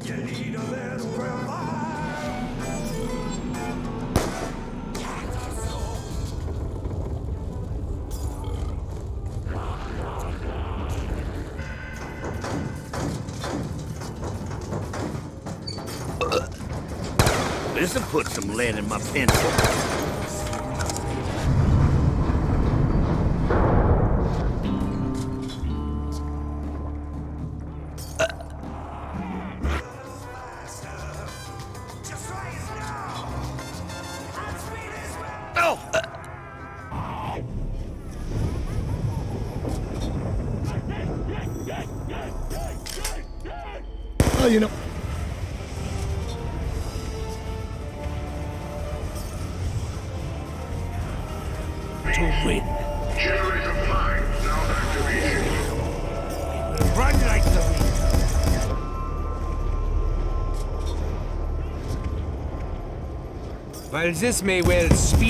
You need a little revive. This'll put some lead in my pencil. Well, you know. To win. Generator 5 now activated. Run like the wind. While this may well speed